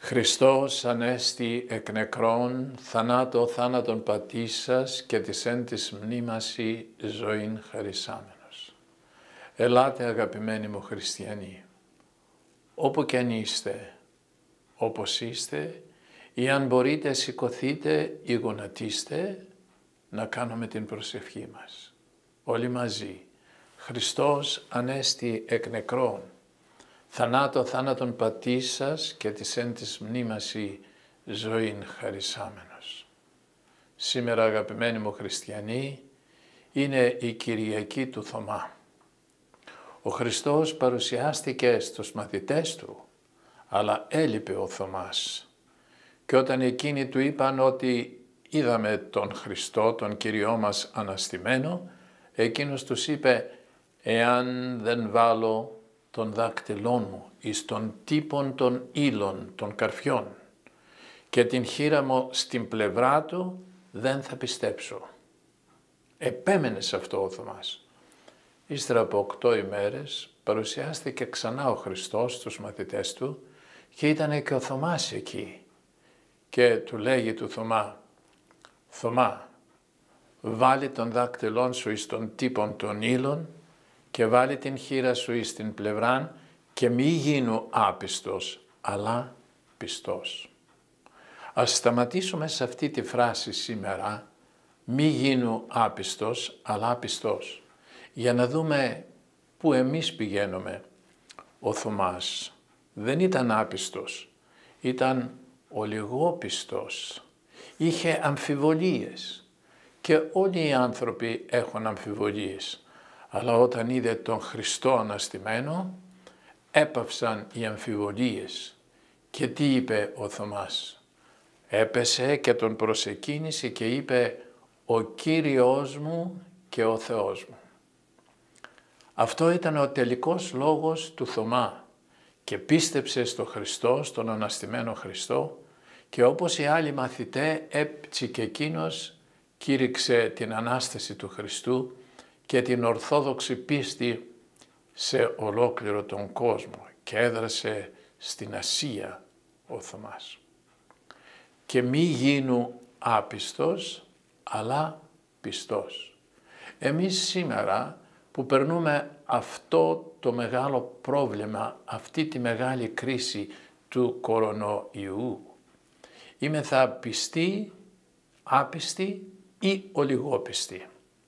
Χριστός ανέστη εκ νεκρών, θανάτω θάνατον πατήσας και της εν της μνήμασι ζωήν χαρισάμενος. Ελάτε αγαπημένοι μου χριστιανοί, όπου κι αν είστε, όπως είστε, ή αν μπορείτε σηκωθείτε ή γονατίστε, να κάνουμε την προσευχή μας. Όλοι μαζί. Χριστός ανέστη εκ νεκρών, θανάτω θάνατον πατήσας και της εν της μνήμασι ζωήν χαρισάμενος. Σήμερα αγαπημένοι μου χριστιανοί, είναι η Κυριακή του Θωμά. Ο Χριστός παρουσιάστηκε στους μαθητές του, αλλά έλειπε ο Θωμάς. Και όταν εκείνοι του είπαν ότι είδαμε τον Χριστό, τον Κυριό μας αναστημένο, εκείνος τους είπε, εάν δεν βάλω των δάκτυλών μου εις των τύπων των ύλων, των καρφιών και την χείρα μου στην πλευρά του, δεν θα πιστέψω. Επέμενε σε αυτό ο Θωμάς. Ύστερα από 8 ημέρες παρουσιάστηκε ξανά ο Χριστός στους μαθητές του και ήταν και ο Θωμάς εκεί και του λέγει του Θωμά, Θωμά, βάλει τον δάκτυλόν σου εις των τύπων των ύλων και βάλει την χείρα σου εις την πλευράν και μη γίνου άπιστος, αλλά πιστός. Ας σταματήσουμε σε αυτή τη φράση σήμερα, μη γίνου άπιστος, αλλά πιστός, για να δούμε πού εμείς πηγαίνουμε. Ο Θωμάς δεν ήταν άπιστος, ήταν ολιγόπιστος, είχε αμφιβολίες και όλοι οι άνθρωποι έχουν αμφιβολίες. Αλλά όταν είδε τον Χριστό αναστημένο, έπαυσαν οι αμφιβολίες. Και τι είπε ο Θωμάς? Έπεσε και τον προσεκίνησε και είπε, ο Κύριος μου και ο Θεός μου. Αυτό ήταν ο τελικός λόγος του Θωμά και πίστεψε στο Χριστό, στον αναστημένο Χριστό, και όπως οι άλλοι μαθητές έτσι και εκείνος κήρυξε την Ανάσταση του Χριστού και την Ορθόδοξη πίστη σε ολόκληρο τον κόσμο και έδρασε στην Ασία ο Θωμάς. Και μη γίνου άπιστος, αλλά πιστός. Εμείς σήμερα που περνούμε αυτό το μεγάλο πρόβλημα, αυτή τη μεγάλη κρίση του κορονοϊού, είμεθα πιστοί, άπιστοι ή ολιγόπιστοι.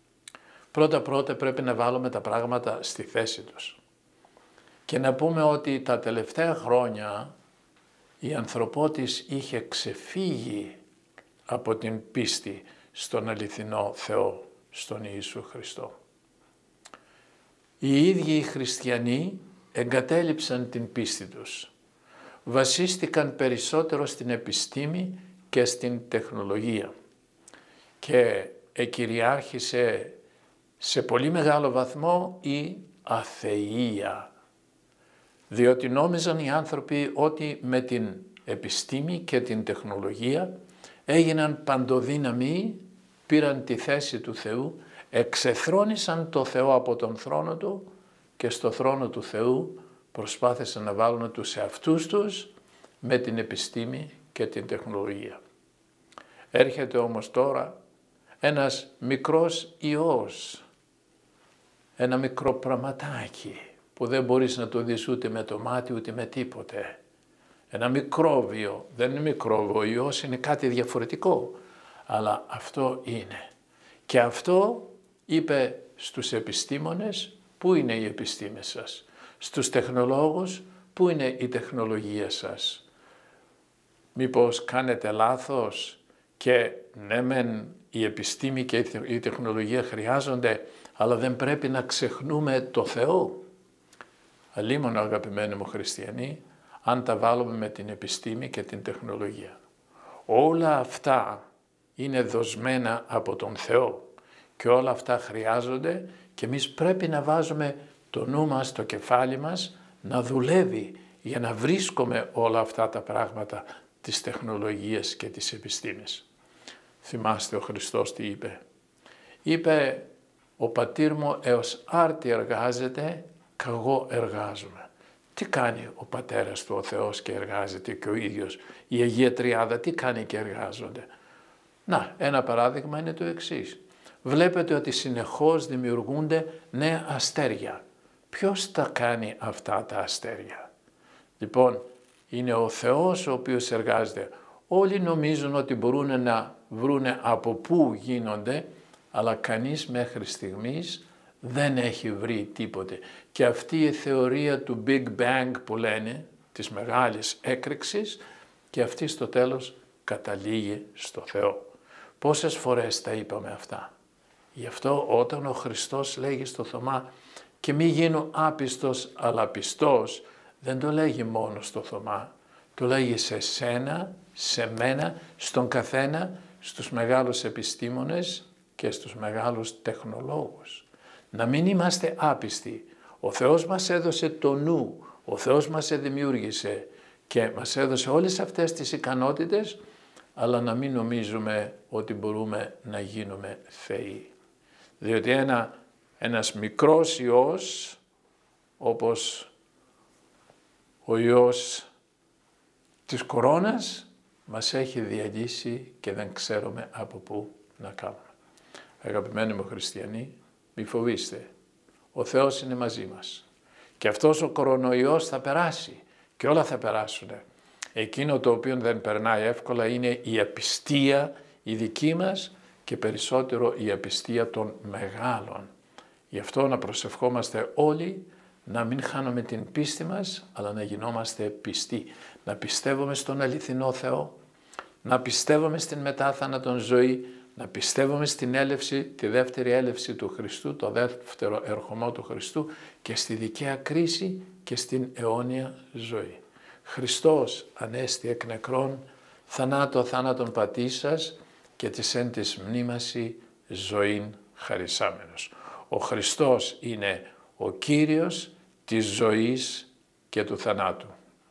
Πρώτα πρέπει να βάλουμε τα πράγματα στη θέση τους και να πούμε ότι τα τελευταία χρόνια η ανθρωπότης είχε ξεφύγει από την πίστη στον αληθινό Θεό, στον Ιησού Χριστό. Οι ίδιοι οι χριστιανοί εγκατέλειψαν την πίστη τους, βασίστηκαν περισσότερο στην επιστήμη και στην τεχνολογία και εκυριάρχησε σε πολύ μεγάλο βαθμό η αθεΐα, διότι νόμιζαν οι άνθρωποι ότι με την επιστήμη και την τεχνολογία έγιναν παντοδύναμοι, πήραν τη θέση του Θεού, εξεθρόνησαν το Θεό από τον θρόνο του και στο θρόνο του Θεού προσπάθησαν να βάλουν τους εαυτούς τους με την επιστήμη και την τεχνολογία. Έρχεται όμως τώρα ένας μικρός ιός, ένα μικρό πραγματάκι που δεν μπορείς να το δεις ούτε με το μάτι ούτε με τίποτε. Ένα μικρόβιο, δεν είναι μικρόβιο, ο ιός είναι κάτι διαφορετικό, αλλά αυτό είναι. Και αυτό είπε στους επιστήμονες, πού είναι η επιστήμη σας? Στους τεχνολόγους, πού είναι η τεχνολογία σας? Μήπως κάνετε λάθος και ναι μεν η επιστήμη και η τεχνολογία χρειάζονται, αλλά δεν πρέπει να ξεχνούμε το Θεό? Αλίμονο αγαπημένοι μου χριστιανοί, αν τα βάλουμε με την επιστήμη και την τεχνολογία. Όλα αυτά είναι δοσμένα από τον Θεό και όλα αυτά χρειάζονται και εμείς πρέπει να βάζουμε το νου μας, το κεφάλι μας να δουλεύει για να βρίσκουμε όλα αυτά τα πράγματα της τεχνολογίας και της επιστήμης. Θυμάστε ο Χριστός τι είπε? Είπε, ο πατήρ μου έως άρτη εργάζεται, κι εγώ εργάζομαι. Τι κάνει ο Πατέρας του, ο Θεός, και εργάζεται και ο ίδιος? Η Αγία Τριάδα τι κάνει και εργάζονται? Να, ένα παράδειγμα είναι το εξής. Βλέπετε ότι συνεχώς δημιουργούνται νέα αστέρια. Ποιος τα κάνει αυτά τα αστέρια? Λοιπόν, είναι ο Θεός ο οποίος εργάζεται. Όλοι νομίζουν ότι μπορούν να βρούνε από πού γίνονται, αλλά κανείς μέχρι στιγμής δεν έχει βρει τίποτε. Και αυτή η θεωρία του Big Bang που λένε, της μεγάλης έκρηξης, και αυτή στο τέλος καταλήγει στο Θεό. Πόσες φορές τα είπαμε αυτά? Γι' αυτό όταν ο Χριστός λέγει στο Θωμά και μη γίνω άπιστος αλλά πιστός, δεν το λέγει μόνο στο Θωμά, το λέγει σε σένα, σε μένα, στον καθένα, στους μεγάλους επιστήμονες και στους μεγάλους τεχνολόγους. Να μην είμαστε άπιστοι. Ο Θεός μας έδωσε το νου, ο Θεός μας δημιούργησε και μας έδωσε όλες αυτές τις ικανότητες, αλλά να μην νομίζουμε ότι μπορούμε να γίνουμε θεοί. Διότι ένας μικρός ιός, όπως ο ιός της κορώνας, μας έχει διαλύσει και δεν ξέρουμε από πού να κάνουμε. Αγαπημένοι μου χριστιανοί, μη φοβήστε. Ο Θεός είναι μαζί μας. Και αυτός ο κορονοϊός θα περάσει και όλα θα περάσουν. Εκείνο το οποίο δεν περνάει εύκολα είναι η απιστία η δική μας και περισσότερο η απιστία των μεγάλων. Γι' αυτό να προσευχόμαστε όλοι να μην χάνουμε την πίστη μας, αλλά να γινόμαστε πιστοί. Να πιστεύουμε στον αληθινό Θεό, να πιστεύουμε στην μετάθανατον ζωή, να πιστεύουμε στην έλευση, τη δεύτερη έλευση του Χριστού, το δεύτερο ερχομό του Χριστού και στη δικαία κρίση και στην αιώνια ζωή. Χριστός ανέστη εκ νεκρών, θανάτω θάνατον πατήσας και της εν της μνήμαση ζωήν χαρισάμενος. Ο Χριστός είναι ο Κύριος της ζωής και του θανάτου.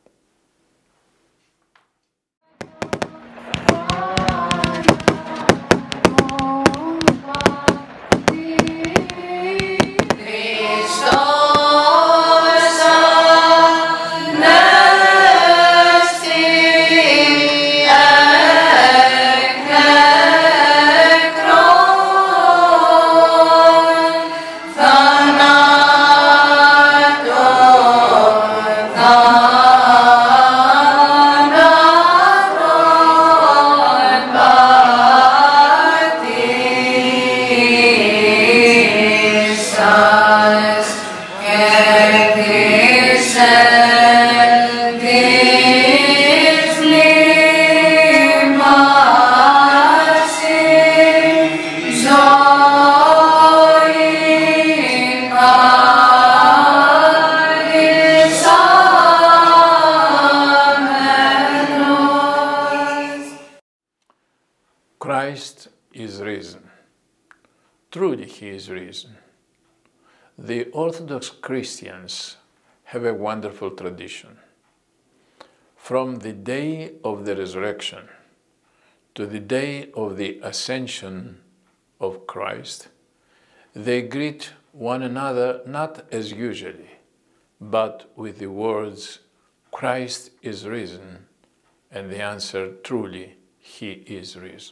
Christ is risen. Truly he is risen. The Orthodox Christians have a wonderful tradition. From the day of the resurrection to the day of the ascension of Christ, they greet one another not as usually, but with the words, Christ is risen, and the answer, truly, he is risen.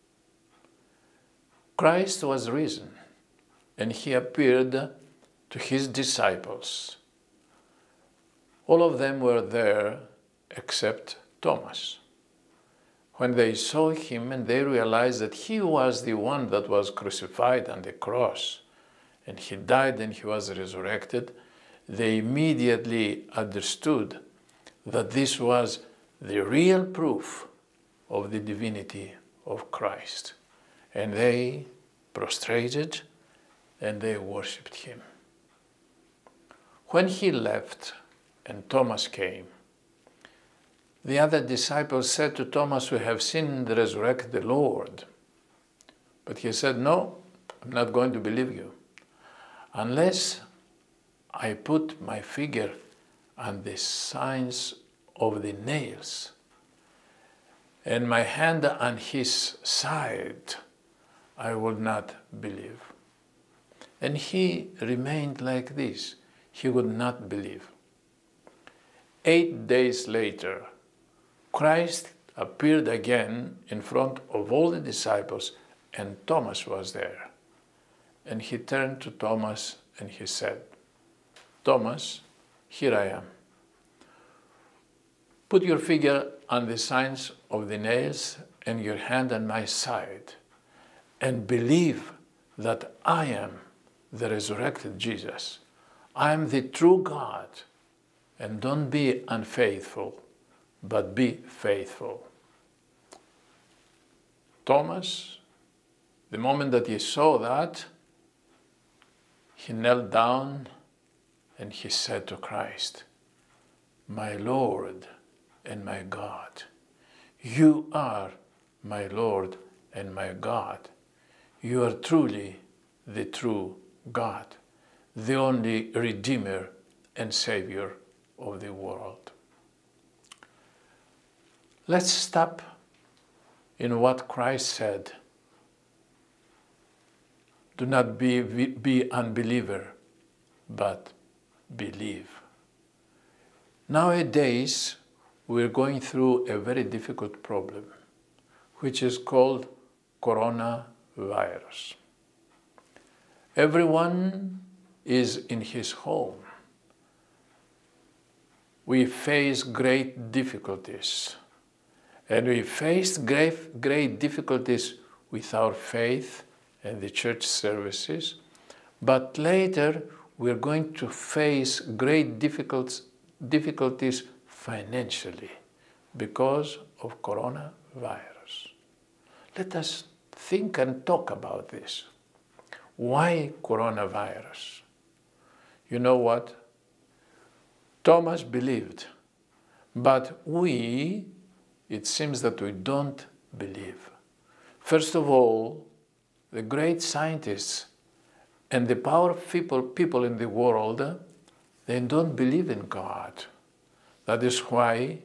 Christ was risen, and he appeared to his disciples. All of them were there except Thomas. When they saw him and they realized that he was the one that was crucified on the cross, and he died and he was resurrected, they immediately understood that this was the real proof of the divinity of Christ. And they prostrated and they worshipped him. When he left and Thomas came, the other disciples said to Thomas, "We have seen the resurrected Lord." But he said, "No, I'm not going to believe you unless I put my finger on the signs of the nails and my hand on his side, I will not believe." And he remained like this. He would not believe. 8 days later, Christ appeared again in front of all the disciples, and Thomas was there. And he turned to Thomas and he said, "Thomas, here I am. Put your finger on the signs of the nails and your hand on my side, and believe that I am the resurrected Jesus. I am the true God, and don't be unfaithful, but be faithful." Thomas, the moment that he saw that, he knelt down and he said to Christ, "My Lord and my God. You are my Lord and my God. You are truly the true God, the only Redeemer and Savior of the world." Let's stop in what Christ said. Do not be unbeliever, but believe. Nowadays, we're going through a very difficult problem, which is called coronavirus. Everyone is in his home. We face great difficulties, and we faced great difficulties with our faith and the church services, but later we're going to face great difficulties financially because of coronavirus. Let us think and talk about this. Why coronavirus? You know what? Thomas believed, but it seems that we don't believe. First of all, the great scientists and the powerful people in the world, they don't believe in God. That is why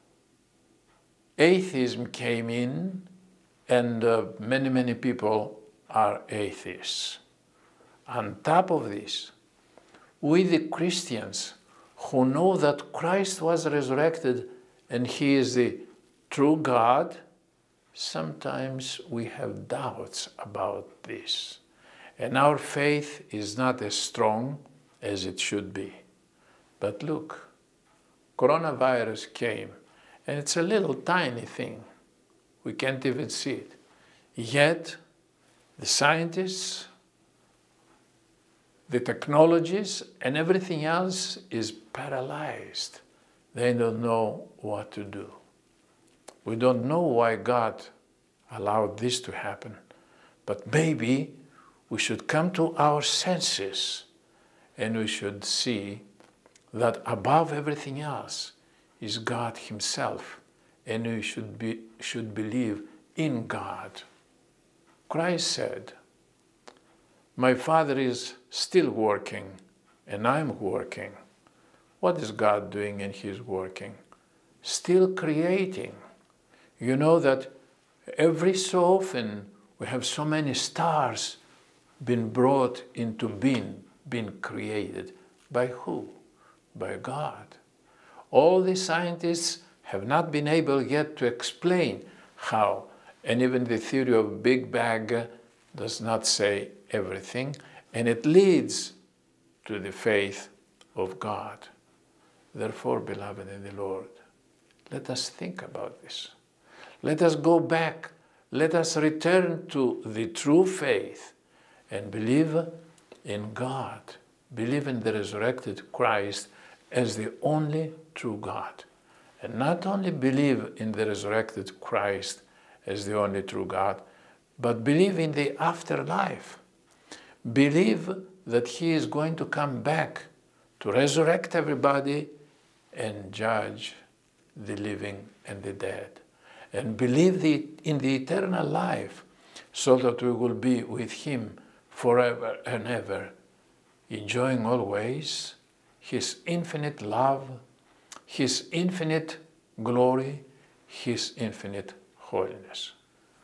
atheism came in, and many people are atheists. On top of this, we the Christians who know that Christ was resurrected and He is the true God, sometimes we have doubts about this. And our faith is not as strong as it should be. But look, coronavirus came, and it's a little tiny thing. We can't even see it. Yet, the scientists, the technologies, and everything else is paralyzed. They don't know what to do. We don't know why God allowed this to happen, but maybe we should come to our senses and we should see that above everything else is God Himself, and we should believe in God. Christ said, "My Father is still working, and I'm working." What is God doing? And He's working? Still creating. You know that every so often we have so many stars been brought into being, been created. By who? By God. All the scientists have not been able yet to explain how, and even the theory of Big Bang does not say everything, and it leads to the faith of God. Therefore, beloved in the Lord, let us think about this. Let us go back. Let us return to the true faith and believe in God. Believe in the resurrected Christ as the only true God. And not only believe in the resurrected Christ as the only true God, but believe in the afterlife. Believe that He is going to come back to resurrect everybody and judge the living and the dead. And believe in the eternal life, so that we will be with Him forever and ever, enjoying always His infinite love, His infinite glory, His infinite holiness.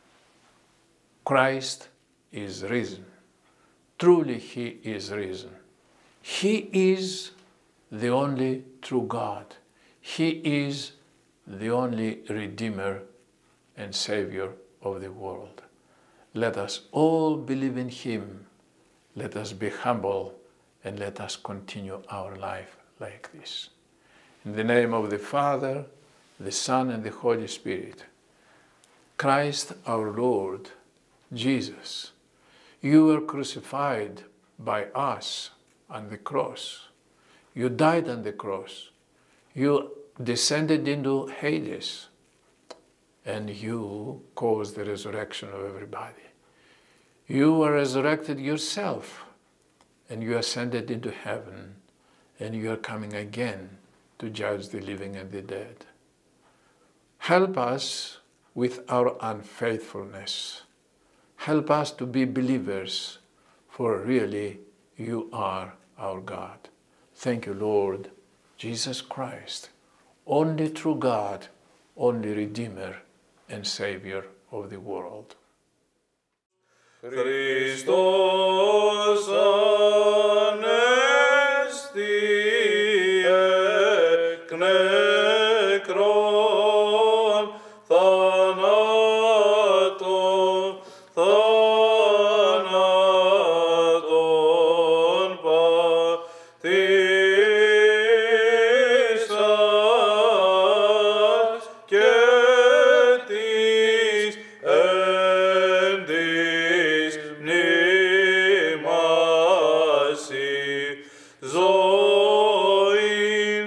Christ is risen. Truly He is risen. He is the only true God. He is the only Redeemer and Savior of the world. Let us all believe in Him. Let us be humble and let us continue our life like this. In the name of the Father, the Son, and the Holy Spirit. Christ our Lord, Jesus, you were crucified by us on the cross. You died on the cross. You descended into Hades, and you caused the resurrection of everybody. You were resurrected yourself, and you ascended into heaven, and you are coming again to judge the living and the dead. Help us with our unfaithfulness. Help us to be believers, for really you are our God. Thank you, Lord Jesus Christ, only true God, only Redeemer and Savior of the world. Christos Anesti εκ νεκρών θανάτων πατήσας και της εν της μνήμασι ζωήν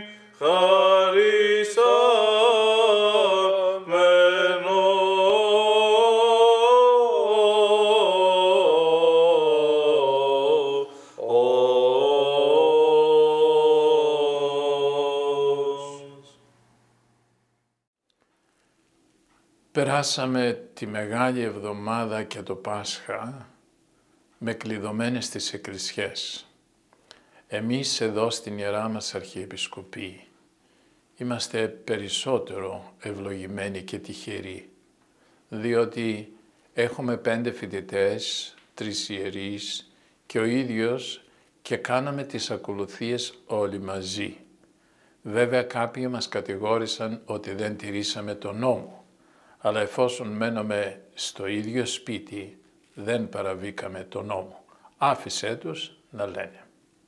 Περάσαμε τη Μεγάλη Εβδομάδα και το Πάσχα με κλειδωμένες τις εκκλησιές. Εμείς εδώ στην Ιερά μας Αρχιεπισκοπή είμαστε περισσότερο ευλογημένοι και τυχεροί, διότι έχουμε 5 φοιτητές, 3 ιερείς και ο ίδιος και κάναμε τις ακολουθίες όλοι μαζί. Βέβαια κάποιοι μας κατηγόρησαν ότι δεν τηρήσαμε τον νόμο, αλλά εφόσον μένουμε στο ίδιο σπίτι, δεν παραβήκαμε τον νόμο. Άφησέ τους να λένε.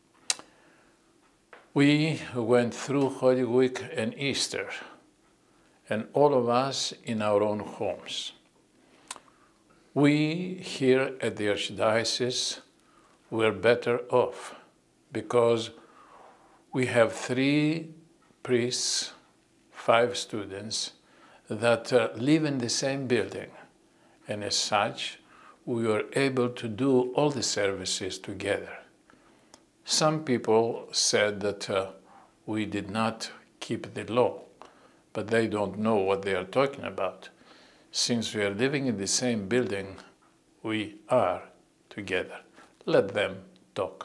We went through Holy Week and Easter, and all of us in our own homes. We here at the Archdiocese were better off because we have 3 priests, 5 students, that live in the same building, and as such we were able to do all the services together. Some people said that we did not keep the law, but they don't know what they are talking about. Since we are living in the same building, we are together. Let them talk.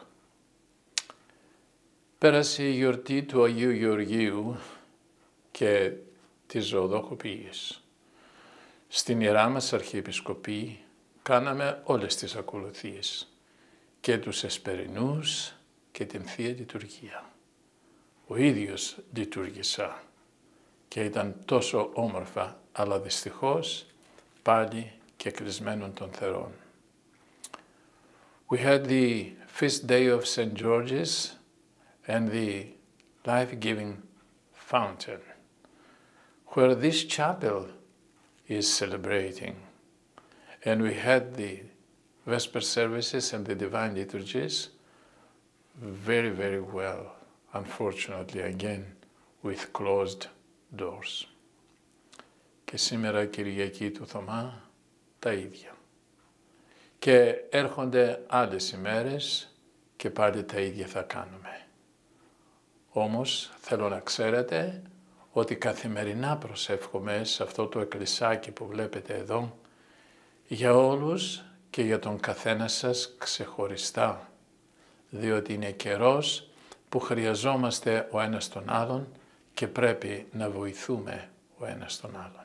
Πέρασε η γιορτή του Αγίου Γεωργίου και της ζωοδοχοποίησης. Στην Ιερά μας Αρχιεπισκοπή κάναμε όλες τις ακολουθίες, και τους εσπερινούς και την Θεία Λειτουργία. Ο ίδιος λειτουργήσα και ήταν τόσο όμορφα, αλλά δυστυχώς πάλι και κλεισμένων των θερών. We had the feast day of St. George's and the life-giving fountain, where this chapel is celebrating. And we had the Vesper services and the divine liturgies very, very well, unfortunately again, with closed doors. Και σήμερα Κυριακή του Θωμά τα ίδια. Και έρχονται άλλες ημέρες και πάλι τα ίδια θα κάνουμε. Όμως θέλω να ξέρετε ότι καθημερινά προσεύχομαι σε αυτό το εκκλησάκι που βλέπετε εδώ για όλους και για τον καθένα σας ξεχωριστά, διότι είναι καιρός που χρειαζόμαστε ο ένας τον άλλον και πρέπει να βοηθούμε ο ένας τον άλλον.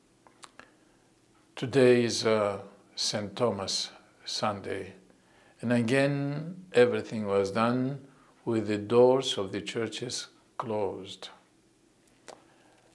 Today is St. Thomas Sunday, and again everything was done with the doors of the churches closed.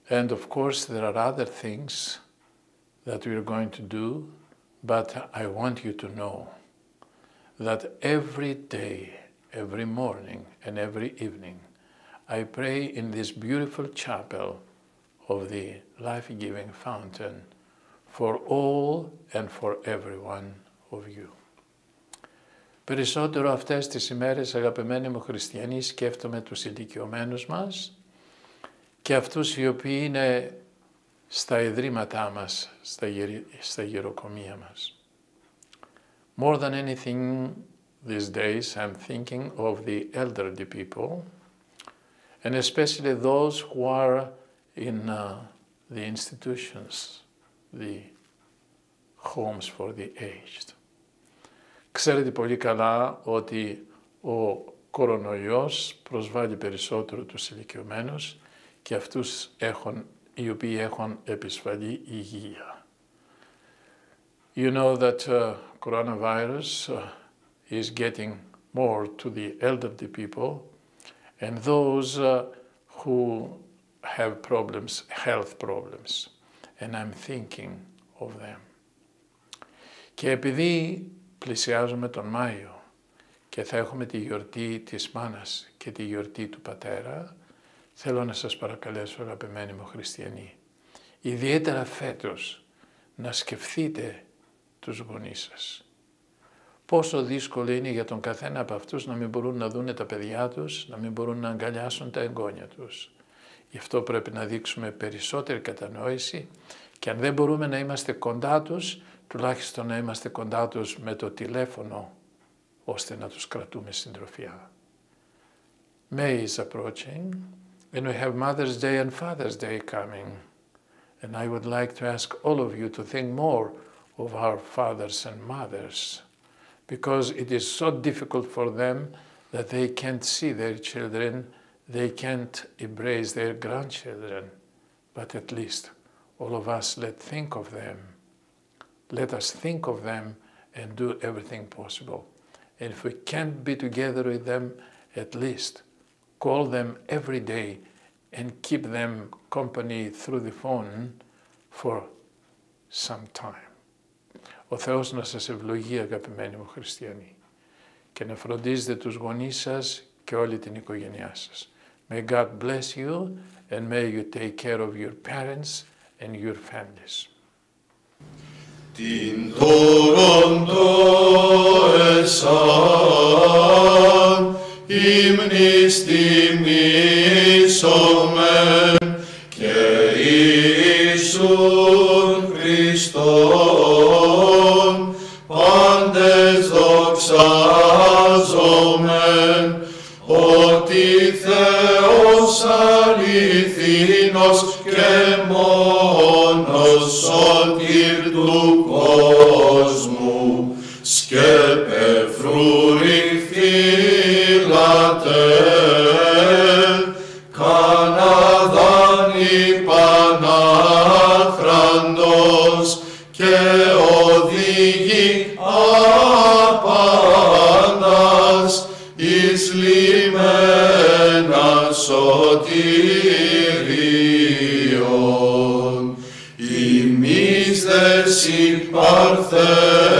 And of course there are other things that we are going to do, but I want you to know that every day, every morning and every evening, I pray in this beautiful chapel of the life-giving fountain for all and for every one of you. Περισσότερο αυτές τις ημέρες, αγαπημένοι μου χριστιανοί, σκέφτομαι τους ηλικιωμένους μας και αυτούς οι οποίοι είναι στα ιδρύματά μας, στα γεροκομεία μας. More than anything these days, I'm thinking of the elderly people, and especially those who are in the institutions, the homes for the aged. Ξέρετε πολύ καλά ότι ο κορονοϊός προσβάλλει περισσότερο τους ηλικιωμένους και αυτούς οι οποίοι έχουν επισφαλή υγεία. You know that coronavirus is getting more to the elderly people and those who have problems, health problems, and I'm thinking of them. Και επειδή πλησιάζουμε τον Μάιο και θα έχουμε τη γιορτή της μάνας και τη γιορτή του πατέρα, θέλω να σας παρακαλέσω, αγαπημένοι μου χριστιανοί, ιδιαίτερα φέτος να σκεφτείτε τους γονείς σας. Πόσο δύσκολο είναι για τον καθένα από αυτούς να μην μπορούν να δούνε τα παιδιά τους, να μην μπορούν να αγκαλιάσουν τα εγγόνια τους. Γι' αυτό πρέπει να δείξουμε περισσότερη κατανόηση και αν δεν μπορούμε να είμαστε κοντά τους, τουλάχιστον να είμαστε κοντά τους με το τηλέφωνο, ώστε να τους κρατούμε συντροφιά. May is approaching, and we have Mother's Day and Father's Day coming. And I would like to ask all of you to think more of our fathers and mothers, because it is so difficult for them that they can't see their children, they can't embrace their grandchildren, but at least all of us let's think of them. Let us think of them and do everything possible. And if we can't be together with them, at least call them every day and keep them company through the phone for some time. Ο Θεός να σας ευλογεί, αγαπημένοι μου χριστιανοί, και να φροντίζετε τους γονείς σας και όλη την οικογένειά σας. May God bless you and may you take care of your parents and your families. Την τόροντο εσάν, ύμνης τιμήσομεν και Ιησούν Χριστόν, πάντες δοξάζομεν, ότι Θεός αληθινός και μόνος σωτήρ του κόσμου, σκέπε φρούρι φύλατε, Καναδάν υπανάχραντος και οδηγεί άπαντας εις λιμένα σωτηρίων. Ημείς δε συμπαρθένες